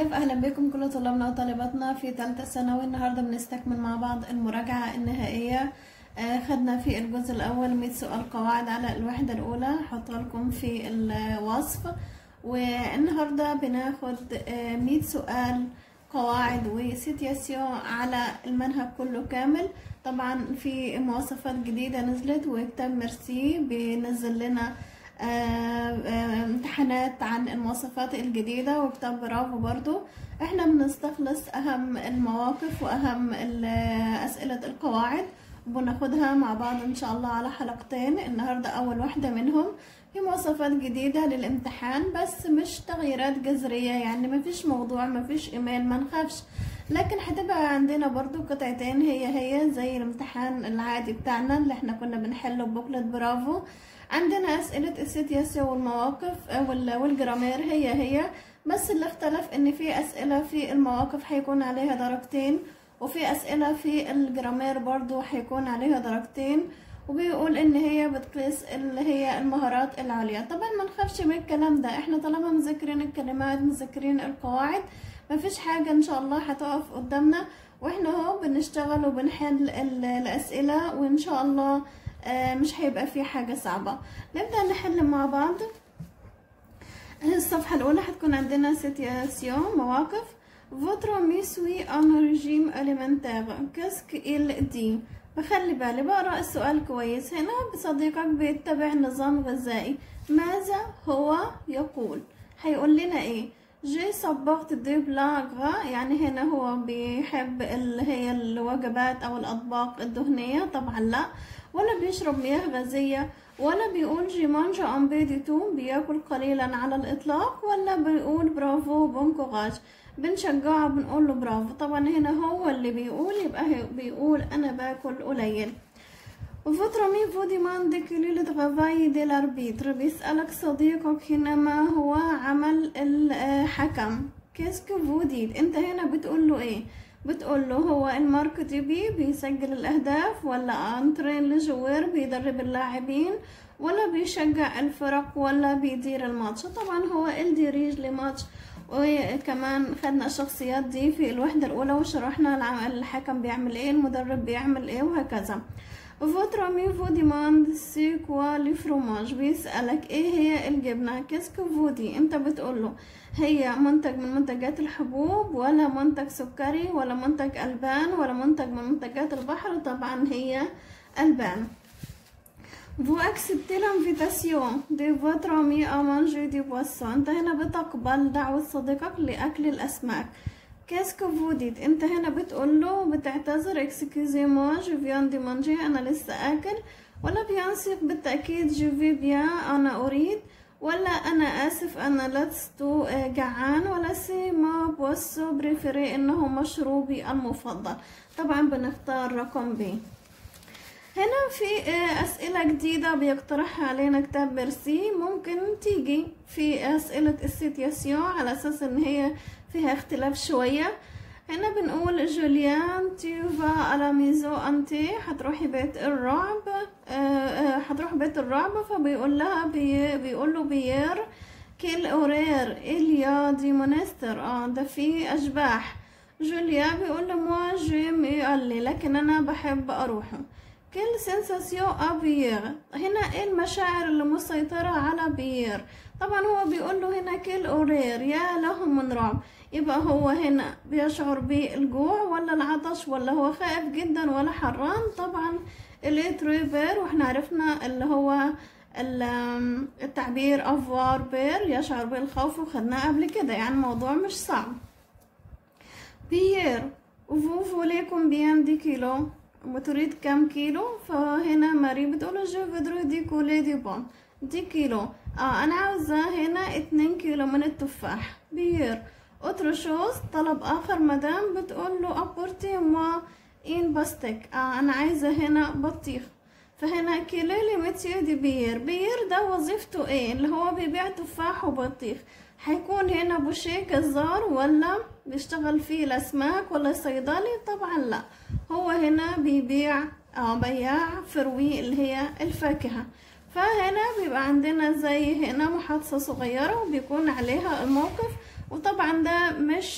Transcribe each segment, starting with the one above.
ألف أهلا بكم كل طلابنا وطالباتنا في ثالثة ثانوي. النهاردة بنستكمل مع بعض المراجعة النهائية. خدنا في الجزء الأول 100 سؤال قواعد على الوحدة الأولى، هحطها لكم في الوصف. والنهاردة بناخد 100 سؤال قواعد وسيتياسيون على المنهج كله كامل. طبعا في مواصفات جديدة نزلت، وكتاب ميرسي بينزل لنا امتحانات عن المواصفات الجديدة، وكتاب برافو برضو. احنا بنستخلص اهم المواقف واهم اسئلة القواعد وبناخدها مع بعض ان شاء الله على حلقتين. النهاردة اول واحدة منهم في مواصفات جديدة للامتحان، بس مش تغييرات جذرية، يعني مفيش موضوع مفيش ايميل، ما نخافش، لكن هتبقى عندنا برضو قطعتين هي زي الامتحان العادي بتاعنا اللي احنا كنا بنحله ببوكلت برافو. عندنا اسئلة السيتياسيون والمواقف والجرامير هي، بس اللي اختلف ان في اسئلة في المواقف هيكون عليها درجتين، وفي اسئلة في الجرامير برضو هيكون عليها درجتين، وبيقول ان هي بتقيس اللي هي المهارات العليا. طبعا ما نخافش من الكلام ده، احنا طالما مذاكرين الكلمات مذاكرين القواعد مفيش حاجة ان شاء الله هتقف قدامنا، واحنا اهو بنشتغل وبنحل الاسئلة، وان شاء الله مش هيبقى في حاجة صعبة. نبدأ نحل مع بعض. الصفحة الأولى هتكون عندنا سيتياسيون مواقف. Votre ami suit un régime alimentaire. Qu'est-ce qu'il dit؟ بخلي بالي بقرأ السؤال كويس. هنا بصديقك بيتبع نظام غذائي، ماذا هو يقول؟ هيقول لنا ايه؟ جي سبورت دي بلاغ، يعني هنا هو بيحب اللي هي الوجبات او الاطباق الدهنية؟ طبعا لا. ولا بيشرب مياه غازية، ولا بيقول جي مانج ان بيديتو بياكل قليلا على الاطلاق، ولا بيقول برافو بون كوراج بنشجعه بنقول له برافو. طبعا هنا هو اللي بيقول، يبقى بيقول انا باكل قليل. Votre ami vous demande quel est le travail de l'arbitre. بيسألك صديقك هنا ما هو عمل الحكم. Qu'est-ce que vous dites؟ انت هنا بتقول له ايه؟ بتقول له هو المارك دي بيسجل الاهداف، ولا انترين لجوير بيدرب اللاعبين، ولا بيشجع الفرق، ولا بيدير الماتش؟ طبعا هو الديريج لماتش. وكمان خدنا الشخصيات دي في الوحدة الأولى وشرحنا الحكم بيعمل ايه، المدرب بيعمل ايه، وهكذا. Votre ami vous demande c'est quoi le fromage. بيسألك ايه هي الجبنة. Qu'est-ce que vous dites؟ انت بتقوله هي منتج من منتجات الحبوب، ولا منتج سكري، ولا منتج ألبان، ولا منتج من منتجات البحر؟ طبعا هي ألبان. Vous acceptez l'invitation de votre ami à manger du poisson. انت هنا بتقبل دعوة صديقك لأكل الأسماك. Qu'est-ce que vous dites؟ انت هنا بتقول له بتعتذر excusez-moi je viens de manger، انا لسه اكل، ولا bien sûr بالتأكيد je vais bien انا اريد، ولا انا اسف انا لست جعان، ولا c'est ma boisson préférée انه مشروبي المفضل؟ طبعا بنختار رقم ب. هنا في أسئلة جديدة بيقترحها علينا كتاب ميرسي، ممكن تيجي في أسئلة السيتياسيون على أساس إن هي فيها اختلاف شوية. هنا بنقول جوليان تيوفا على ميزو أنتي، هتروحي بيت الرعب، هتروح بيت الرعب، فبيقول لها بيقول له بيير كيل أورير إليا دي مونستر، ده في أشباح. جوليا بيقول له موا جيم يقلي، لكن أنا بحب أروحه. كل سنساسيون أبيير، هنا ايه المشاعر اللي مسيطرة على بيير؟ طبعا هو بيقول له هنا كل أورير، يا له من رعب، يبقى هو هنا بيشعر بالجوع ولا العطش، ولا هو خائف جدا ولا حران؟ طبعا الاتريبير، واحنا عرفنا اللي هو التعبير افوار بير يشعر بالخوف، وخدناه قبل كده، يعني الموضوع مش صعب. بيير vous voulez combien de kilos؟ وتريد كم كيلو؟ فهنا ماري بتقول جو فيدرو دي كولي دي بون دي كيلو، انا عاوزة هنا 2 كيلو من التفاح. بيير اوتر شوز، طلب اخر. مدام بتقول له ابورتي موا ان باستيك، انا عايزة هنا بطيخ. فهنا كيلي ميتيو دي بيير، بيير ده وظيفته ايه؟ اللي هو بيبيع تفاح وبطيخ. هيكون هنا بوشيه جزار، ولا بيشتغل فيه الاسماك، ولا صيدلي؟ طبعا لا، هو هنا بيبيع بياع فروي اللي هي الفاكهة. فهنا بيبقى عندنا زي هنا محادثة صغيرة وبيكون عليها الموقف وطبعا ده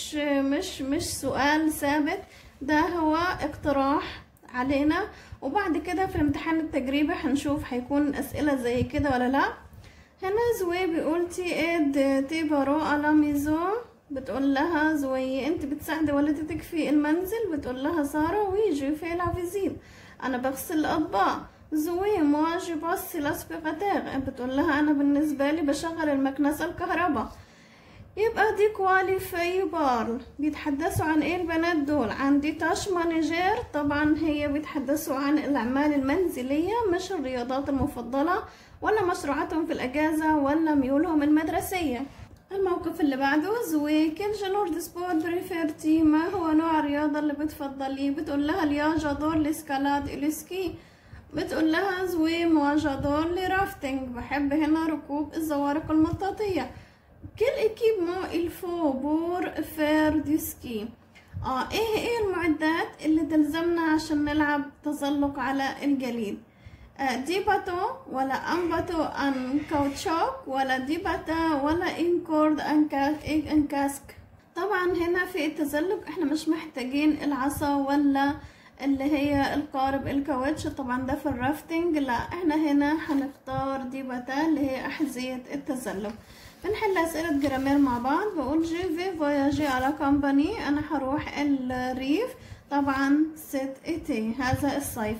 مش سؤال ثابت، ده هو اقتراح علينا، وبعد كده في الامتحان التجريبي هنشوف هيكون اسئلة زي كده ولا لا. هنا زوي بيقول تي ايد تي بارو على ميزون، بتقول لها زوي انت بتساعدي والدتك في المنزل، بتقول لها سارة وي جو في لا فيزين، انا بغسل الاطباق. زوي موا جو باس لاسبيغاتير، بتقول لها انا بالنسبة لي بشغل المكنسة الكهرباء. يبقى دي كواليفي بارل، بيتحدثوا عن ايه البنات دول؟ عن دي تاش مانجير، طبعا هي بيتحدثوا عن الاعمال المنزلية مش الرياضات المفضلة ولا مشروعاتهم في الاجازة ولا ميولهم المدرسية. الموقف اللي بعده زوي كيل جانور دي سبور بريفيرتي، ما هو نوع الرياضة اللي بتفضليه؟ بتقول لها اليا جادور الاسكالاد الاسكي، بتقول لها زوي موا جادور لرافتنج، بحب هنا ركوب الزوارق المطاطية. كل ايكيبمون الفو بور فير دي سكي، ايه المعدات اللي تلزمنا عشان نلعب تزلق على الجليد؟ دي باتو ولا ان باتو ان كاوتشوك ولا دي باتا ولا ان كورد ان كاسك. طبعا هنا في التزلج احنا مش محتاجين العصا ولا اللي هي القارب الكاوتش، طبعا ده في الرافتنج، لا احنا هنا هنختار دي باتا اللي هي احذية التزلج. بنحل اسئلة جرامير مع بعض. بقول جي في فواياجي على كامباني، انا هروح الريف، طبعا ست ايتي هذا الصيف.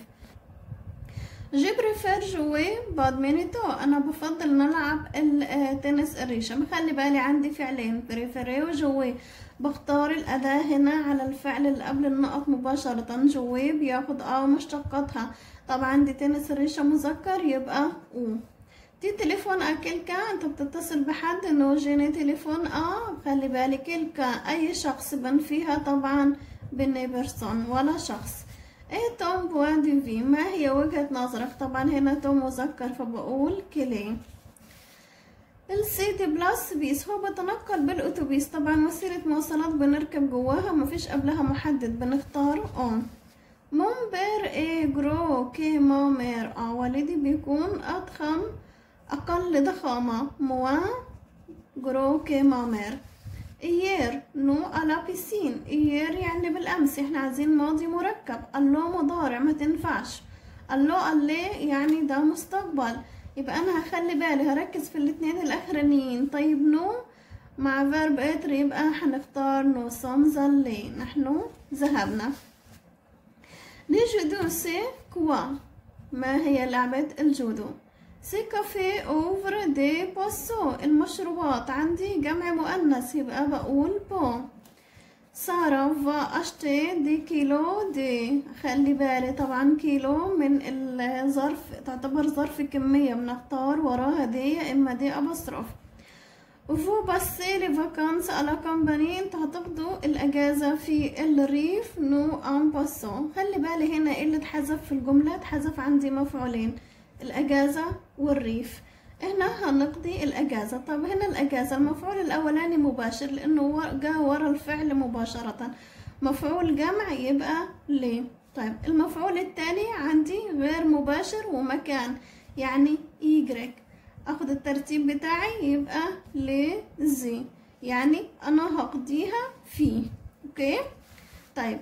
جي بريفير جوي بادمينتو، انا بفضل نلعب التنس الريشة. بخلي بالي عندي فعلين بريفيري وجوي، بختار الاداة هنا على الفعل اللي قبل النقط مباشرة، جوي بياخد مشتقاتها، طبعا دي تنس الريشة مذكر يبقى او. دي تليفون كلكا، انت بتتصل بحد انه جيني تليفون خلي بالي كلكا اي شخص بن فيها طبعا بني بيرسون ولا شخص. ايه توم بوان دي في، ما هي وجهة نظرك؟ طبعا هنا توم مذكر فبقول كلي. السيتي بلاس بيس، هو بتنقل بالاتوبيس، طبعا وسيلة مواصلات بنركب جواها مفيش قبلها محدد، بنختار اون. مون بير ايه جرو كي مامير، والدي بيكون اضخم اقل ضخامة، موا جرو كي مامير. ايير نو على بيسين، ايير يعني بالامس، احنا عايزين ماضي مركب، اللو مضارع ما تنفعش، اللو اللي يعني ده مستقبل، يبقى انا هخلي بالي هركز في الاتنين الاخرانيين. طيب نو مع فيرب اتر يبقى هنختار نو سامزالي، نحن ذهبنا. لي جودو سي كوا، ما هي لعبة الجودو؟ سي كافي اوفر دي بوسو، المشروبات عندي جمع مؤنث يبقى بقول بو. سارة فا اشتي دي كيلو دي، خلي بالي طبعا كيلو من الظرف تعتبر ظرف كمية، بنختار وراها دي يا اما دي ابصرف. وفو باسي لي فاكانس على كامباني، انت هتقضوا الاجازة في الريف، نو ان باسو. خلي بالي هنا ايه اللي اتحذف في الجملة؟ اتحذف عندي مفعولين، الاجازة والريف، هنا هنقضي الاجازة. طب هنا الاجازة المفعول الاولاني مباشر لانه جاء ورا الفعل مباشرة، مفعول جمع يبقى ليه. طيب المفعول الثاني عندي غير مباشر ومكان يعني يجرك، اخد الترتيب بتاعي يبقى لزي، يعني انا هقضيها فيه. اوكي طيب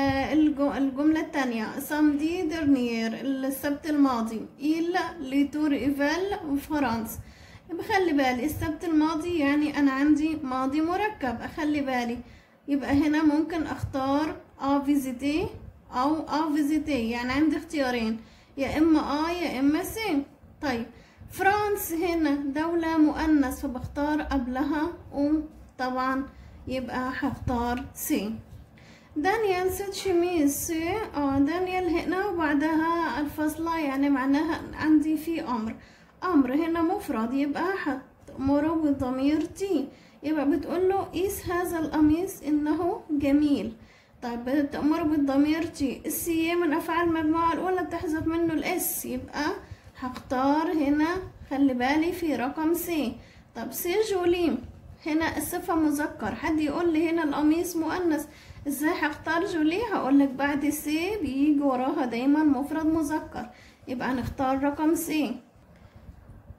الجملة الثانية سامدي درنير، السبت الماضي، إلا لتور إيفال فرنسا، بخلي بالي السبت الماضي يعني أنا عندي ماضي مركب، أخلي بالي يبقى هنا ممكن أختار فيزيتي أو فيزيتي، يعني عندي اختيارين يا إما يا إما سي. طيب فرنسا هنا دولة مؤنث فبختار قبلها طبعا يبقى هختار سي. دانيال ست شميز، دانيال هنا وبعدها الفصلة يعني معناها عندي في أمر هنا مفرد يبقى هتأمره بالضمير تي، يبقى بتقوله قيس هذا القميص إنه جميل. طيب بتأمره بالضمير تي، السي من أفعال المجموعة الأولى بتحذف منه الإس، يبقى هختار هنا خلي بالي في رقم سي. طب سي جولي هنا الصفة مذكر، حد يقول لي هنا القميص مؤنث ازاي هختار جولي؟ هقولك بعد سي بيجي وراها دايما مفرد مذكر، يبقى نختار رقم سي.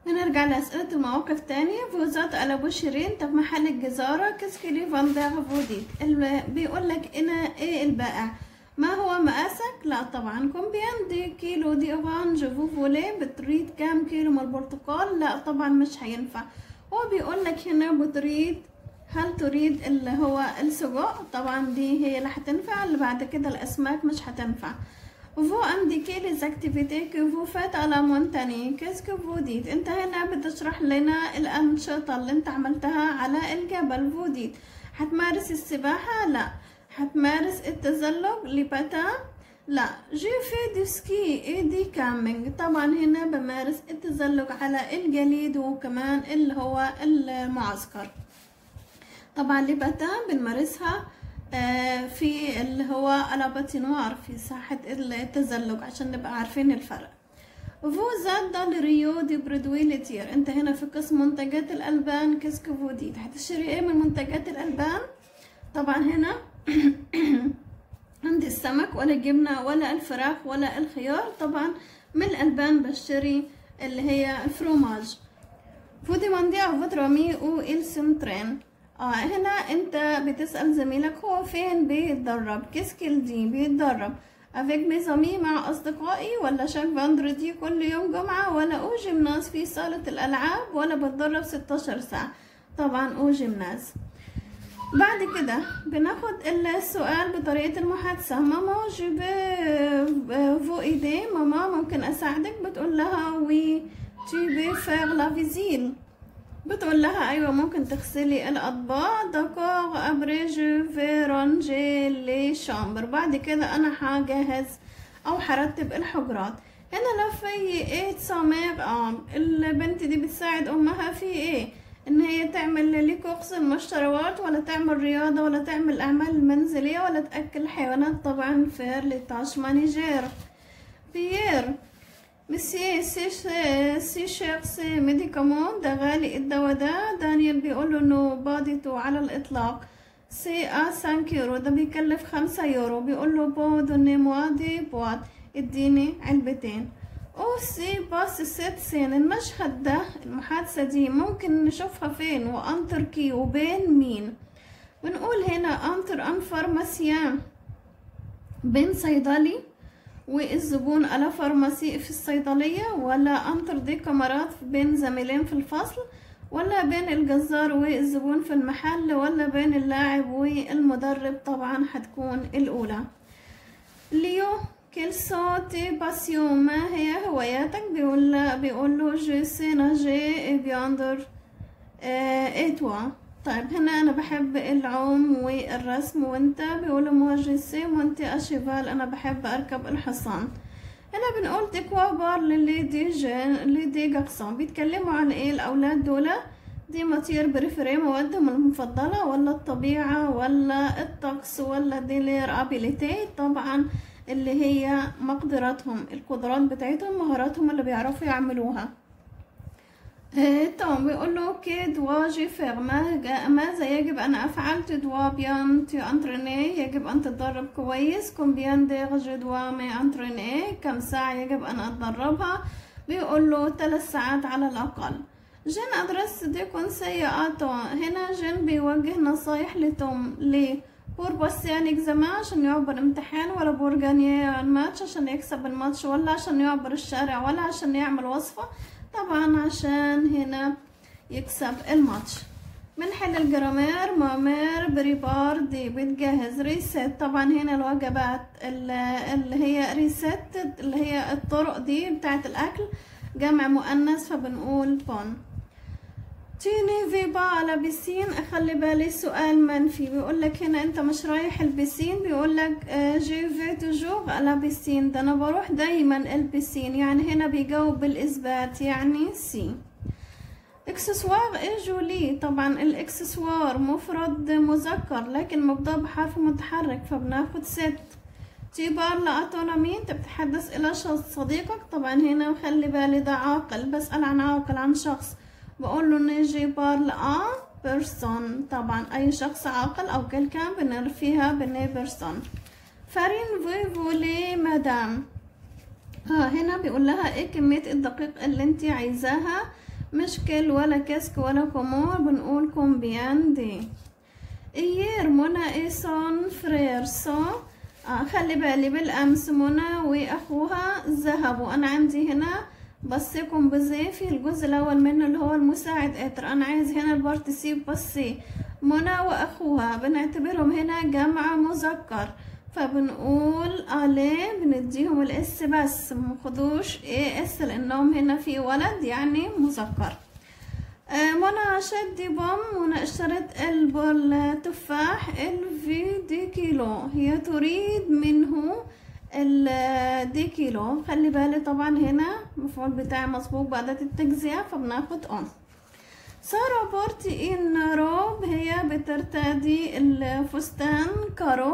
هنرجع لأسئلة المواقف تاني. فوزات على بوشرين، طب محل الجزارة كسكلي فاندر فوديت. بيقولك انا ايه البائع، ما هو مقاسك؟ لا طبعا. كومبيان دي كيلو دي اورانج فو فولي، بتريد كام كيلو من البرتقال؟ لا طبعا مش هينفع. هو بيقولك هنا بتريد، هل تريد اللي هو السجق؟ طبعا دي هي اللي هتنفع، اللي بعد كده الاسماك مش هتنفع. vous indiquez les activités que vous faites à la montagne. qu'est-ce que vous dites؟ انت هنا بتشرح لنا الانشطة اللي انت عملتها على الجبل. vous dites هتمارس السباحة؟ لا. هتمارس التزلج لبتا؟ لا. j'ai fait du ski et du camping. طبعا هنا بمارس التزلج على الجليد وكمان اللي هو المعسكر. طبعا لبتا بنمارسها في اللي هو على باتينوار في ساحة التزلج عشان نبقى عارفين الفرق. فوزات دال ريو دي برودوي لتير. انت هنا في قسم منتجات الألبان. كسكو فوديت هتشتري ايه من منتجات الألبان؟ طبعا هنا عندي السمك ولا الجبنة ولا الفراخ ولا الخيار. طبعا من الألبان بشتري اللي هي الفروماج. فودي ماندي او فوترامي او السنترين. هنا انت بتسأل زميلك هو فين بيتدرب. كيسكيل دي بيتدرب افيك ميزامي مع اصدقائي، ولا شاك فاندردي كل يوم جمعة، ولا او جيمناز في صالة الالعاب، ولا بتدرب 16 ساعة. طبعا او جيمناز. بعد كده بناخد السؤال بطريقة المحادثة. ماما جو فو ايدي، ماما ممكن اساعدك؟ بتقول لها وي tu veux faire la visite. بتقول لها ايوه ممكن تغسلي الاطباق. داكور ابري جو في رانجي لي شامبر. بعد كده انا هجهز او هرتب الحجرات. هنا لا في ايه تسامير البنت دي بتساعد امها في ايه؟ ان هي تعمل لي كورس المشتريات، ولا تعمل رياضة، ولا تعمل الاعمال المنزلية، ولا تاكل حيوانات. طبعا فير لي تاش مانيجير. بيير مسيو سي شير سي ميديكامون، ده غالي الدواء ده. دانيال بيقوله انه باديته على الاطلاق سي 5 يورو، ده بيكلف 5 يورو. بيقوله بو دوني موا دي بوات، اديني علبتين. او سي باس 7 سين. المشهد ده المحادثة دي ممكن نشوفها فين؟ وانتر كي، وبين مين؟ بنقول هنا انتر ان فارماسيان، بين صيدلي والزبون على فارماسي في الصيدلية، ولا انتر دي كاميرات بين زميلين في الفصل، ولا بين الجزار والزبون في المحل، ولا بين اللاعب والمدرب؟ طبعا هتكون الاولى. ليو كيل صوتي باسيون، ما هي هواياتك؟ بيقول له جو سي ناجي بياندر اتوا. طيب هنا انا بحب العوم والرسم، وانت؟ بيقولوا موجسي، وانت اشيفال، انا بحب اركب الحصان. هنا بنقول تكوا بار للي دي جاكسون. بيتكلموا عن ايه الاولاد دول؟ دي ماتير بريفري، موادهم المفضلة، ولا الطبيعة، ولا الطقس، ولا دي لير ابيليتي. طبعا اللي هي مقدراتهم، القدرات بتاعتهم، مهاراتهم اللي بيعرفوا يعملوها. توم بيقول له كي دوا جي فيغ، ماذا يجب ان افعل؟ تو دوا بيان تو انتريني، يجب ان تتدرب كويس. كومبيان ديغ جو دوا مي انتريني، كم ساعة يجب ان اتدربها؟ بيقول له 3 ساعات على الاقل. جين ادرس دي كونسي اتو، هنا جين بيوجه نصايح لتوم. ليه؟ بور باسيان اكزامان، عشان يعبر امتحان، ولا بور جانيي الماتش، عشان يكسب الماتش، ولا عشان يعبر الشارع، ولا عشان يعمل وصفة؟ طبعا عشان هنا يكسب الماتش. بنحل الجرامير. مامير بريبار دي بتجهز. ريست، طبعا هنا الوجبات اللي هي ريست اللي هي الطرق دي بتاعت الاكل، جمع مؤنث فبنقول بون. تيني في با على بيسين، اخلي بالي سؤال منفي. بيقولك هنا انت مش رايح البيسين، بيقولك جي في توجور على بيسين، ده انا بروح دايما البيسين، يعني هنا بيجاوب بالاثبات يعني سي. اكسسوار ايه جولي، طبعا الاكسسوار مفرد مذكر لكن مبدأ بحرف متحرك فبناخد ست. تيبار لأتونامي، انت بتتحدث الى شخص صديقك. طبعا هنا خلي بالي ده عاقل، بسأل عن عاقل، عن شخص، بقول له نيجي بار لأ بيرسون، طبعا اي شخص عاقل او كان بنرفيها بني بيرسون. فارين في فولي مدام، هنا بيقول لها ايه كمية الدقيق اللي انت عايزاها؟ مش كل ولا كاسك ولا كومور، بنقول كومبيان دي. ايير منى اي سون فرير سون. خلي بالي بالامس منى واخوها ذهبوا. انا عندي هنا بصي كومبوزي في الجزء الاول منه اللي هو المساعد اتر، انا عايز هنا البارتيسيب بصي منى واخوها بنعتبرهم هنا جمع مذكر، فبنقول اليه بنديهم الاس بس مخدوش ايه اس لانهم هنا في ولد يعني مذكر. منى شدي بوم، منى اشترت التفاح الفي دي كيلو، هي تريد منه دي كيلو. خلي بالي طبعا هنا المفعول بتاعي مسبوق بأداة التجزئة فبناخد اون. سارة بورتي ان روب، هي بترتدي الفستان كارو.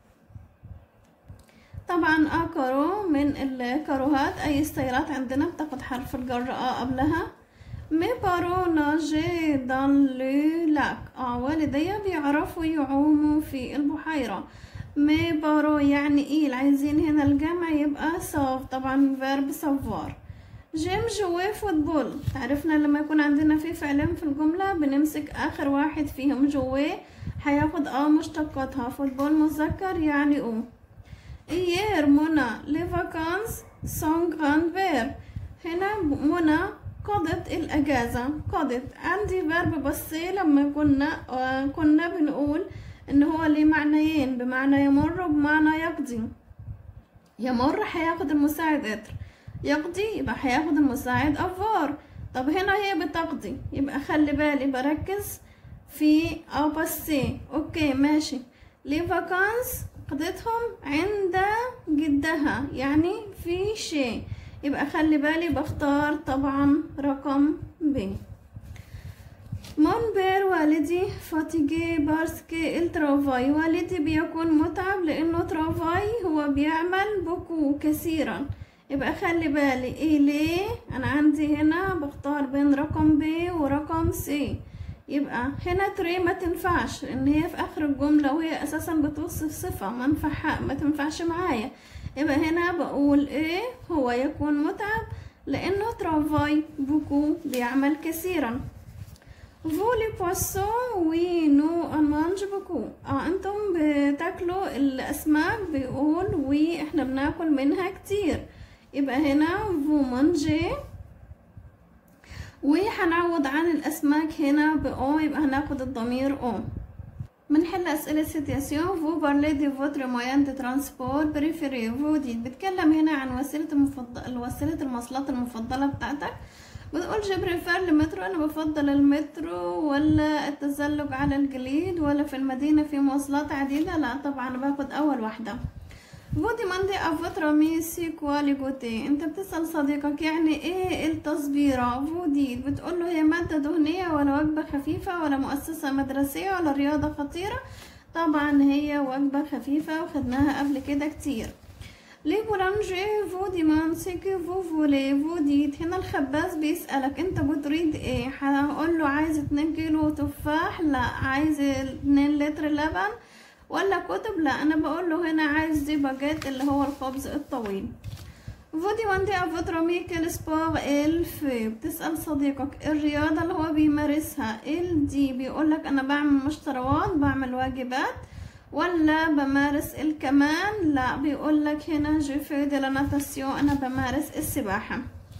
طبعا كارو من الكاروهات، اي ستايلات عندنا بتاخد حرف الجر قبلها. مي بارو ناجي دان لو لاك، والدي بيعرفوا يعوموا في البحيرة. مي بارو يعني ايه، عايزين هنا الجمع يبقى ساف، طبعا فيرب سافوار. جيم جوي فوتبول، عرفنا لما يكون عندنا في فعلين في الجملة بنمسك اخر واحد فيهم. جوي هياخد مشتقاتها، فوتبول مذكر يعني او. ايير منى لي فاكانس سون غراند فير، هنا منى قضت الاجازة. قضت عندي فيرب بصي لما كنا بنقول ان هو ليه معنيين، بمعنى يمر وبمعنى يقضي. يمر هياخد المساعد اتر، يقضي يبقى هياخد المساعد افوار. طب هنا هي بتقضي، يبقى خلي بالي بركز في بصي. اوكي ماشي. لي فاكانس قضيتهم عند جدها يعني في شيء، يبقى خلي بالي بختار طبعا رقم ب. مون بير والدي فاتيجي بارسكي الترافاي، والدي بيكون متعب لانه ترافاي هو بيعمل بوكو كثيرا، يبقى خلي بالي ايه ليه. انا عندي هنا بختار بين رقم ب ورقم سي، يبقى هنا تري ما تنفعش لان هي في اخر الجملة وهي اساسا بتوصف صفة ما تنفعش معايا، يبقى هنا بقول ايه هو يكون متعب لانه ترافاي بوكو بيعمل كثيرا. فولي بواسون وي نو ان مانج بوكو، انتم بتاكلوا الاسماك، بيقول وي احنا بناكل منها كتير، يبقى هنا فو مانجي. وهنعوض عن الاسماك هنا بأو، يبقى هناخد الضمير او. بنحل اسئله سيتياسيون. فو بارلي دي فوتر موين دي ترانسبور بريفيري، فو دي بتكلم هنا عن وسيله المواصلات المفضله بتاعتك. بتقول جو بريفير المترو، انا بفضل المترو ولا التزلج على الجليد ولا في المدينه في مواصلات عديده. لا طبعا باخد اول واحده. فودي ماندي افوتر ميسي كوالي جوتي، انت بتسأل صديقك يعني ايه التصبيرة. فودي بتقوله هي مادة دهنية ولا وجبة خفيفة ولا مؤسسة مدرسية ولا رياضة خطيرة. طبعا هي وجبة خفيفة وخدناها قبل كده كتير. لي بولانجي فودي مانسيكي فولي، فودي هنا الخباز بيسألك انت بتريد ايه، هقوله عايز 2 كيلو تفاح، لا عايز 2 لتر لبن ولا كتب، لا انا بقول له هنا عايز دي باجيت اللي هو الخبز الطويل. فودي واندي افوترامي كل سبور الف، بتسأل صديقك الرياضة اللي هو بيمارسها. دي بيقولك انا بعمل مشتريات بعمل واجبات ولا بمارس الكمان، لا بيقولك هنا جو في دي لا ناتاسيون انا بمارس السباحة.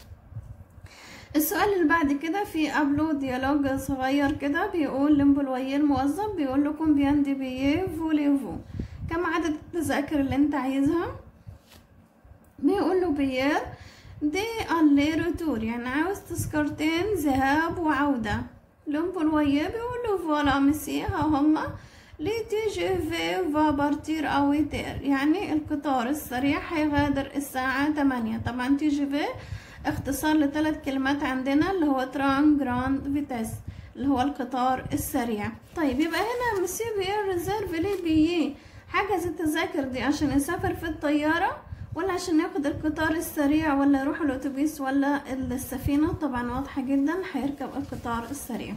السؤال اللي بعد كده في قبله ديالوج صغير كده، بيقول لمبلوي الموظف بيقول لكم بيان دي بيه فوليفو، كم عدد التذاكر اللي انت عايزها. بيقول له بيير دي الي روتور يعني عاوز تذكرتين ذهاب وعودة. لمبلوي بيقول له فوالا مسي ها هما لي تي جي في فا بارتير اويتير يعني القطار السريع هيغادر الساعة 8. طبعا تي جي في اختصار ل3 كلمات عندنا اللي هو تران جراند فيتاس اللي هو القطار السريع. طيب يبقى هنا مسيو بيير ريزيرف لي بيي، حجز التذاكر دي عشان يسافر في الطيارة ولا عشان ياخد القطار السريع ولا يروح الاتوبيس ولا السفينة. طبعا واضحة جدا هيركب القطار السريع.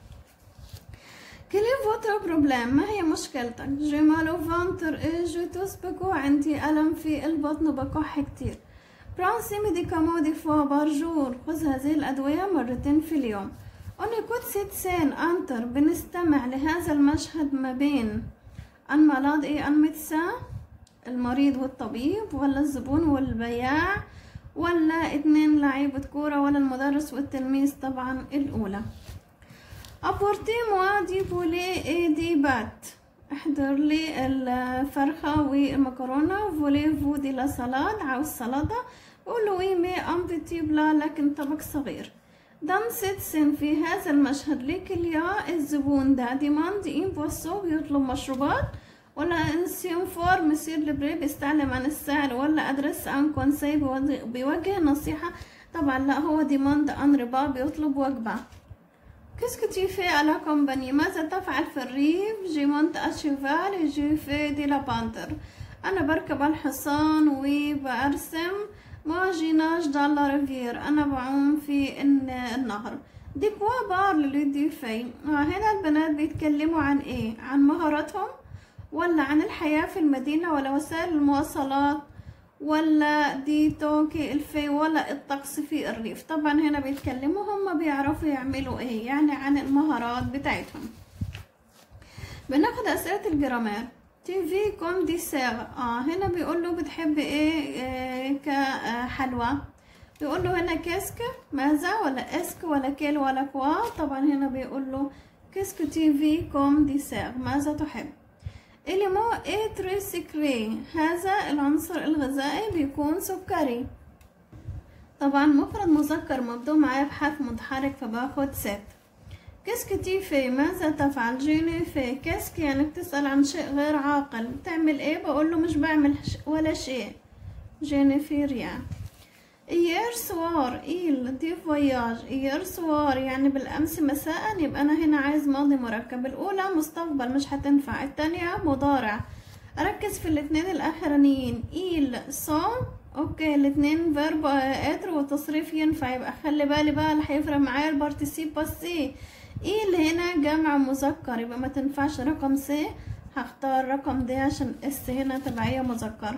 كلي فوتر بروبلام، ما هي مشكلتك. جمالو فانتر جو توس بكو، عندي ألم في البطن وبكح كتير. prends ces médicaments des fois par jour. خذ هذه الأدوية مرتين في اليوم. on écoute cette scène entre بنستمع لهذا المشهد ما بين un malade et un médecin، المريض والطبيب، ولا الزبون والبياع، ولا اتنين لعيبة كورة، ولا المدرس والتلميذ. طبعا الأولى. apportez-moi du poulet et des pâtes. احضر لي الفرخة والمكرونة. voulez-vous de la salade؟ عاوز سلطة. قولوا وي مي un petit plat، لكن طبق صغير. dans cette scène في هذا المشهد لكليا الزبون ده demande un boisson بيطلب مشروبات، ولا انسيون فور مسير لبري بيستعلم عن السعر، ولا ادرس عن كونسي بيوجه نصيحة. طبعا لا، هو ديماند ان ربا بيطلب وجبة. كيسكو تي في الا كومباني؟ ماذا تفعل في الريف؟ جي مونت اشيفال جي في دي لا بانتر. انا بركب الحصان وبرسم. ما جيناج دال لا ريفير، انا بعوم في النهر. دي كوا بارل لو دي في. هنا البنات بيتكلموا عن ايه؟ عن مهاراتهم، ولا عن الحياة في المدينة، ولا وسائل المواصلات، ولا دي توكي الفي، ولا الطقس في الريف. طبعا هنا بيتكلموا هم بيعرفوا يعملوا ايه، يعني عن المهارات بتاعتهم. بناخد أسئلة الجرامير. تي في كوم دي سيغ. هنا بيقول له بتحب ايه كحلوى. بيقول له هنا كيسك ماذا، ولا اسك، ولا كيل، ولا كوا. طبعا هنا بيقول له كيسك تي في كوم دي سيغ، ماذا تحب. إليمو اي تري سكري، هذا العنصر الغذائي بيكون سكري. طبعا مفرد مذكر مبدوء معايا بحرف متحرك فباخد ست. كيسك تي في، ماذا تفعل. جيني في. كيسك يعني بتسأل عن شيء غير عاقل. بتعمل ايه؟ بقول له مش بعمل ولا شيء. جيني في ريان. إير سوار إيل دي فواياج. إير سوار يعني بالأمس مساء، يبقى أنا هنا عايز ماضي مركب. الأولى مستقبل مش هتنفع، التانية مضارع. أركز في الاتنين الآخرانيين. إيل سون أوكي، الاتنين فيرب اتر وتصريف ينفع، يبقى خلي بالي بقى اللي هيفرق معايا البارتيسيب باسي. إيل هنا جمع مذكر، يبقى ما تنفعش رقم سي، هختار رقم دي عشان اس هنا تبعية مذكر.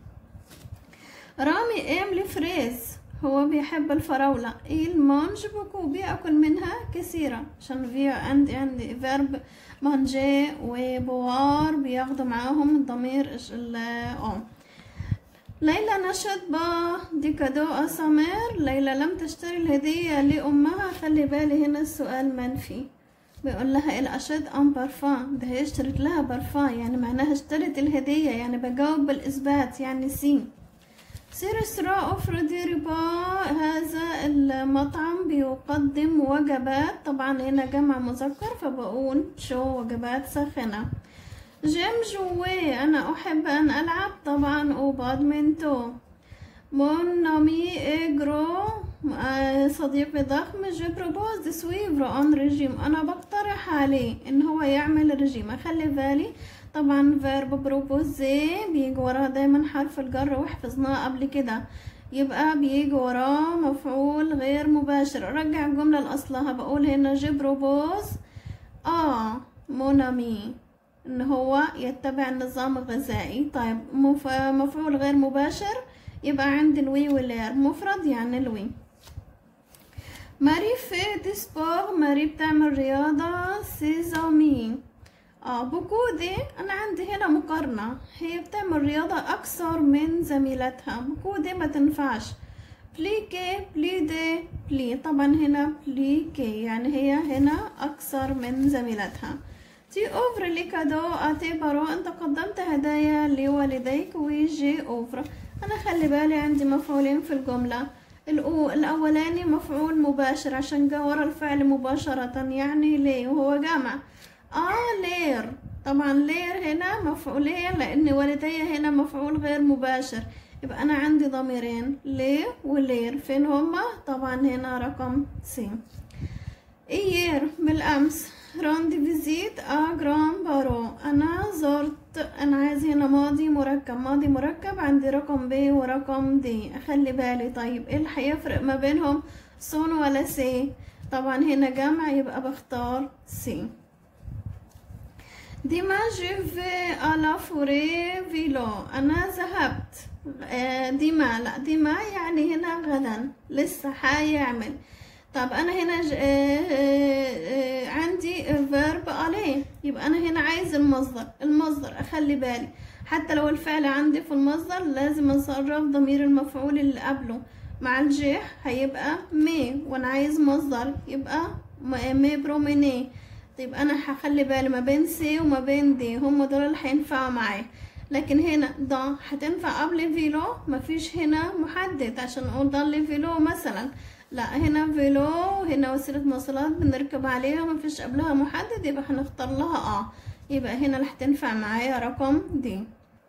رامي ام لفريز، هو بيحب الفراولة. المانج بوكو، بيأكل منها كثيرا، عشان في عندي فيرب مانجي وبوار بياخدوا معاهم ضمير ليلى نشد با دي كادو اسامير. ليلى لم تشتري الهدية لأمها. خلي بالي هنا السؤال منفي، بيقول لها الأشد أم برفان، ده هي اشترت لها برفان، يعني معناها اشترت الهدية، يعني بجاوب بالإثبات يعني سين. سيرسرا أوفر دي ربا، هذا المطعم بيقدم وجبات. طبعا هنا جمع مذكر فبقول شو وجبات ساخنة. جيم جوي، أنا أحب أن ألعب. طبعا وبادمنتو. مون نامي إجرو، صديقي ضخم. جو بروبوز دي سويفر أون ريجيم، أنا بقترح عليه إن هو يعمل رجيم. أخلي بالي طبعا فيرب بروبوزي بيجي وراه دايما حرف الجر، وحفظناه قبل كده، يبقى بيجي وراه مفعول غير مباشر. ارجع الجملة لأصلها، بقول هنا جي بروبوز مونامي، ان هو يتبع النظام الغذائي. طيب مفعول غير مباشر، يبقى عندي الوي واللير، مفرد يعني الوي. ماري في دي سبور، ماري بتعمل رياضة. سيزامي بوكو دي، انا عندي هنا مقارنة، هي بتعمل رياضة اكثر من زميلتها. بوكو دي ما تنفعش. بليكي بليدي بلي، طبعا هنا بليكي يعني هي هنا اكثر من زميلتها. تي اوفر لي كادو اتي بارو، انت قدمت هدايا لوالديك. ويجي اوفر، انا خلي بالي عندي مفعولين في الجملة. الاولاني مفعول مباشر عشان جا ورا الفعل مباشرة، يعني ليه وهو جمع. لير، طبعا لير هنا مفعولين لان والدي هنا مفعول غير مباشر، يبقى انا عندي ضميرين ليه ولير. فين هما؟ طبعا هنا رقم سي. ايير بالامس. راندي فيزيت جرام بارو، انا زرت. انا عايز هنا ماضي مركب، ماضي مركب عندي رقم ب ورقم دي، اخلي بالي. طيب ايه اللي هيفرق ما بينهم، صون ولا سي؟ طبعا هنا جمع يبقى بختار سي. ديما جو في على فوري فيلو، انا ذهبت ديما، لا ديما يعني هنا غدا لسه حيعمل. طب انا هنا عندي فيرب عليه، يبقى انا هنا عايز المصدر اخلي بالي حتى لو الفعل عندي في المصدر لازم اصرف ضمير المفعول اللي قبله مع الجيح هيبقى مي، وانا عايز مصدر يبقى مي بروميني. طيب انا هخلي بالي ما بين سي وما بين دي، هم دول اللي هينفعوا معايا. لكن هنا ده هتنفع قبل فيلو، مفيش هنا محدد عشان اقول ضل فيلو مثلا، لا هنا فيلو هنا وسيلة مواصلات بنركب عليها مفيش قبلها محدد، يبقى هنختار لها يبقى هنا اللي هتنفع معايا رقم دي.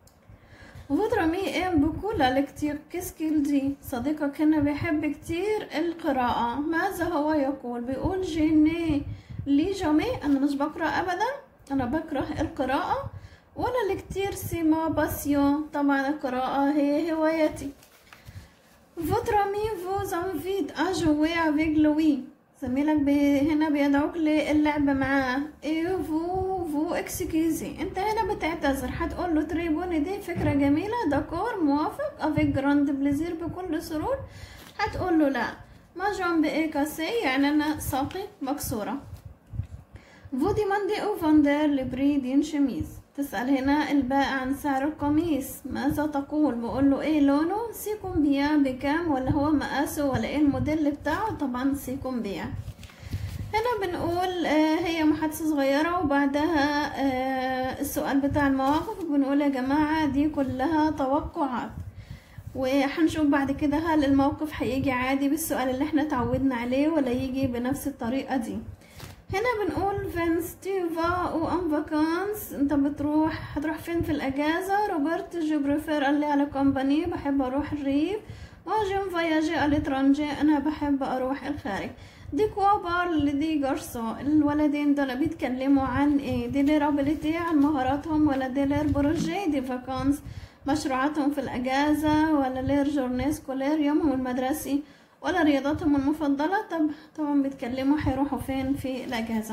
Votre ami aime beaucoup la lecture. Qu'est-ce qu'il dit؟ صديقك هنا بيحب كتير القراءة، ماذا هو يقول؟ بيقول جيني لي جامي، أنا مش بقرأ أبدا، أنا بكره القراءة. ولا لكتير سي ما باسيون، طبعا القراءة هي هوايتي. Votre ami vous invite à jouer avec lui. زميلك هنا بيدعوك للعب معاه. Et vous excusez، انت هنا بتعتذر، هتقول له تريبوني دي فكرة جميلة، داكور موافق، avec grand plaisir بكل سرور. هتقول له لا، ما جنب ايه كاسي يعني انا ساقي مكسورة. Vous demandez au vendeur le prix d'une chemise. تسأل هنا البائع عن سعر القميص، ماذا تقول؟ بقول له ايه لونه، سيكون بيان بكام، ولا هو مقاسه، ولا ايه الموديل بتاعه، طبعا سيكون بيان. هنا بنقول هي محادثة صغيرة وبعدها السؤال بتاع المواقف، بنقول يا جماعة دي كلها توقعات، وهنشوف بعد كده هل الموقف هيجي عادي بالسؤال اللي احنا تعودنا عليه ولا يجي بنفس الطريقة دي. هنا بنقول فينس تي فا او ان فاكانس، انت هتروح فين في الاجازه؟ روبرت جو بريفير قال لي على كومباني، بحب اروح الريف. واجم فياجي الاترانجي، انا بحب اروح الخارج. دي كوا بار دي جارسو، الولدين دول بيتكلموا عن ايه؟ دي ليرابيليتي عن مهاراتهم، ولا دي لير بروجي دي فاكانس مشروعاتهم في الاجازه، ولا لير جورني سكولير يومهم المدرسي، ولا رياضاتهم المفضلة. طبعا بيتكلموا هيروحوا فين في الأجازة.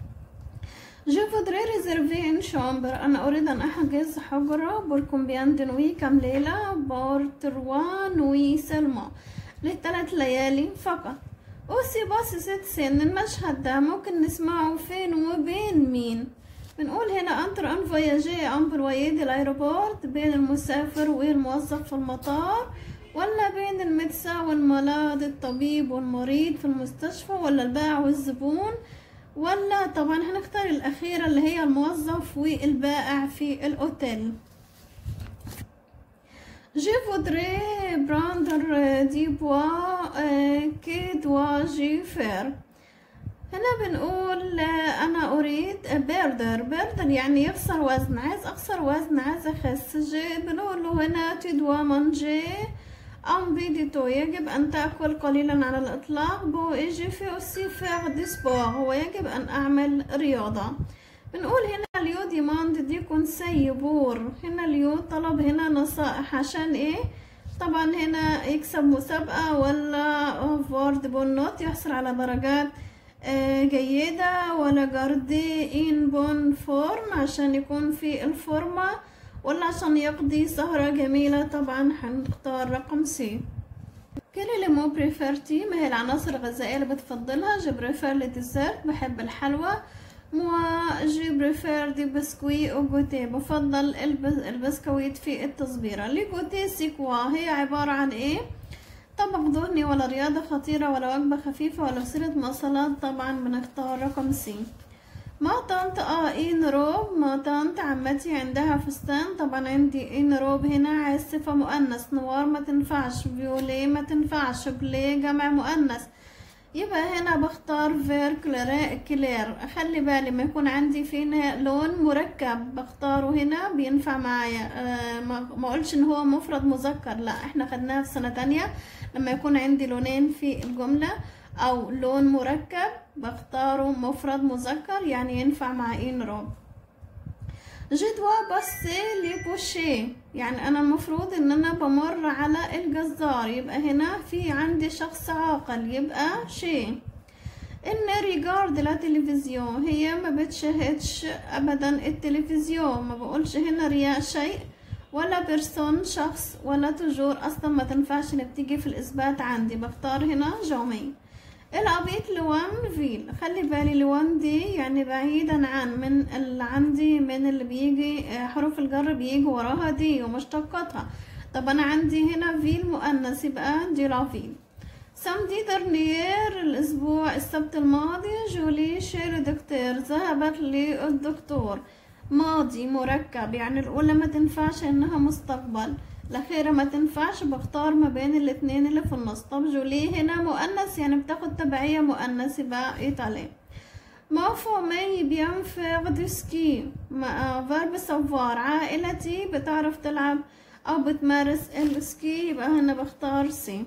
Je voudrais réserver une chambre، أنا أريد أن أحجز حجرة pour combien de nuits، كم ليلة؟ pour 3 nuits seulement، ل3 ليالي فقط. aussi بس 6 سن، المشهد ده ممكن نسمعه فين وبين مين؟ بنقول هنا entre un voyager employé de l'aéroport، بين المسافر والموظف في المطار، ولا بين المدسة والملاذ، الطبيب والمريض في المستشفى، ولا البائع والزبون، ولا طبعا هنختار الأخيرة اللي هي الموظف والبائع في الأوتيل. Je voudrais prendre du poids, que dois-je faire؟ هنا بنقول أنا أريد بيردر يعني يخسر وزن، عايز أخسر وزن، عايز أخس. بنقول له هنا tu dois manger un peu de tout، يجب أن تأكل قليلا على الإطلاق. بو يجي في aussi faire du sport، ويجب أن أعمل رياضة. بنقول هنا اليو ديماند دي كونسي بور، هنا اليو طلب هنا نصائح عشان ايه؟ طبعا هنا يكسب مسابقة، ولا فورد بونوت يحصل على درجات جيدة، ولا جاردي ان بون فورم عشان يكون في الفورمة، ولا عشان يقضي سهرة جميلة. طبعا هنختار رقم سي. كل اللي مو بريفيرتي، ما هي العناصر الغذائية اللي بتفضلها؟ جو بريفير للديزرت، بحب الحلوى. موا جو بريفير دي بسكوي او جوتي، بفضل البسكويت في التصبيرة. لي جوتي سيكوا، هي عبارة عن ايه؟ طبق ذهني، ولا رياضة خطيرة، ولا وجبة خفيفة، ولا وسيلة مواصلات. طبعا بنختار رقم سي. ما طنط ان روب، ما طنط عمتي عندها فستان. طبعا عندي ان روب هنا عايز صفة مؤنث، نوار ما تنفعش، فيولي ما تنفعش، بلي جمع مؤنث، يبقى هنا بختار فير كلير. اخلي بالي ما يكون عندي فيه لون مركب بختاره هنا بينفع معايا. ما اقولش ان هو مفرد مذكر، لا احنا خدناها في سنة تانية لما يكون عندي لونين في الجملة او لون مركب بختاره مفرد مذكر، يعني ينفع مع ان روب. جدوى بس لي بوشي، يعني انا المفروض ان انا بمر على الجزار، يبقى هنا في عندي شخص عاقل، يبقى شي. ان ريجارد لا تلفزيون، هي ما بتشاهدش ابدا التلفزيون، ما بقولش هنا رياء شيء ولا بيرسون شخص، ولا توجور اصلا ما تنفعش اللي بتيجي في الاثبات عندي، بختار هنا جامي. الابيت لوان فيل، خلي بالي لوان دي يعني بعيدا عن من اللي عندي، من اللي بيجي حروف الجر بيجي وراها دي ومشتقاتها. طب انا عندي هنا فيل مؤنث يبقى دي لا فيل. سامدي درنيير الاسبوع السبت الماضي، جولي شير دكتور ذهبت للدكتور. ماضي مركب يعني الاولى ما تنفعش انها مستقبل، الاخيره ما تنفعش، بختار ما بين الاتنين اللي في النص. طب جولي هنا مؤنث يعني بتاخد تبعيه مؤنث يبقى ايطالي. ما فومي بيان فيغ دو سكي، فيرب سافوار عائلتي بتعرف تلعب او بتمارس السكي يبقى هنا بختار سي.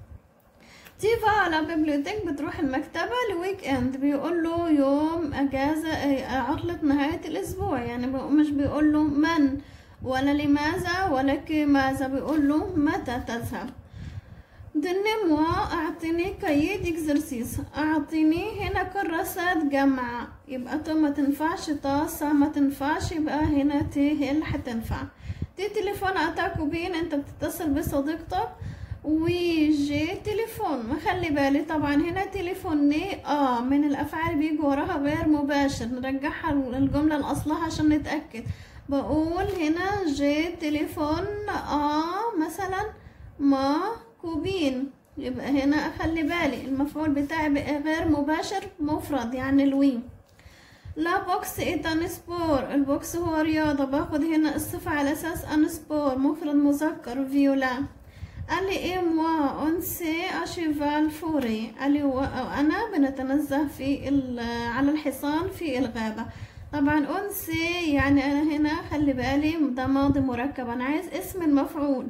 تيفا على بيبليوتيك بتروح المكتبة لويك اند، بيقول له يوم اجازة عطلة نهاية الاسبوع، يعني مش بيقول له من ولا لماذا ولا كماذا، بيقول له متى تذهب. دنموا اعطيني كايد اكزرسيس، اعطيني هنا كراسات جمع يبقى تو ما تنفعش، طاسة ما تنفعش يبقى هنا تي اللي هتنفع. دي تليفون اتاكو بين، انت بتتصل بصديقتك وجي تليفون، ما خلي بالي طبعا هنا تليفوني من الافعال بيجي وراها غير مباشر، نرجعها الجملة الاصلها عشان نتأكد. بقول هنا جي تليفون مثلا ما كوبين، يبقى هنا اخلي بالي المفعول بتاعي بقى غير مباشر مفرد يعني الوي. لا بوكس ايتان سبور، البوكس هو رياضة، باخد هنا الصفة على اساس ان سبور مفرد مذكر فيولا. قال لي ايه موا اون سي اشيفال فوري، قال لي انا بنتنزه في على الحصان في الغابة. طبعا اون سي يعني انا هنا خلي بالي ده ماضي مركب، انا عايز اسم المفعول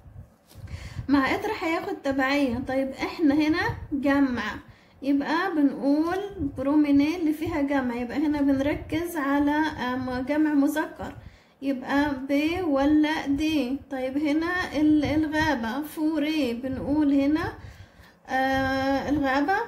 مع اطرح هياخد تبعية. طيب احنا هنا جمع يبقى بنقول بروميني اللي فيها جمع، يبقى هنا بنركز على جمع مذكر يبقى ب ولا دي. طيب هنا الغابة فوري، بنقول هنا الغابة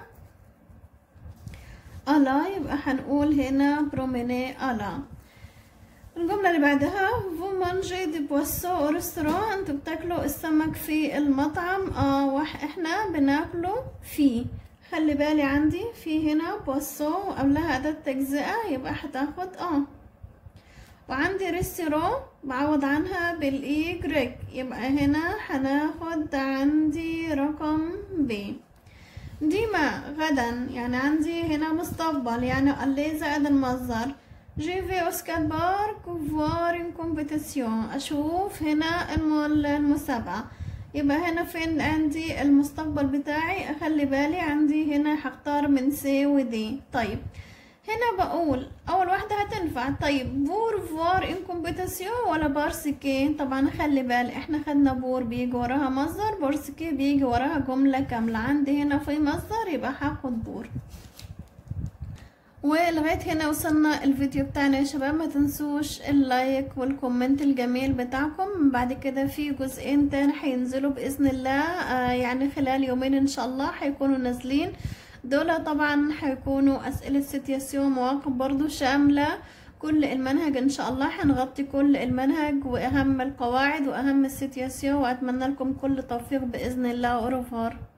ألا، يبقى هنقول هنا بروميني ألا. الجملة اللي بعدها vous mangez du poisson au restaurant، انتوا بتاكلوا السمك في المطعم. احنا بناكله في، خلي بالي عندي في هنا بواسون وقبلها أداة تجزئة يبقى هتاخد وعندي ريستوران بعوض عنها بالاي جريك، يبقى هنا هناخد عندي رقم ب. ديما غدا يعني عندي هنا مستقبل يعني اللي زائد المصدر. جي في او سكات بارك فوار ان كومبيتيسيون، اشوف هنا المسابقة، يبقى هنا فين عندي المستقبل بتاعي، اخلي بالي عندي هنا هختار من سي ودي. طيب هنا بقول اول واحدة هتنفع. طيب بور فوار ان كومبيتيسيون ولا بارسكي، طبعا خلي بالي احنا خدنا بور بيجي وراها مصدر، بارسكي بيجي وراها جملة كاملة، عندي هنا في مصدر يبقى هاخد بور. ولغاية هنا وصلنا الفيديو بتاعنا يا شباب، ما تنسوش اللايك والكومنت الجميل بتاعكم. بعد كده في جزئين تاني هينزلوا بإذن الله، يعني خلال يومين ان شاء الله هيكونوا نازلين، دول طبعا هيكونوا اسئلة سيتياسيون مواقف برضو شاملة كل المنهج ان شاء الله، هنغطي كل المنهج واهم القواعد واهم السيتياسيون، واتمنى لكم كل توفيق بإذن الله. أوروفار.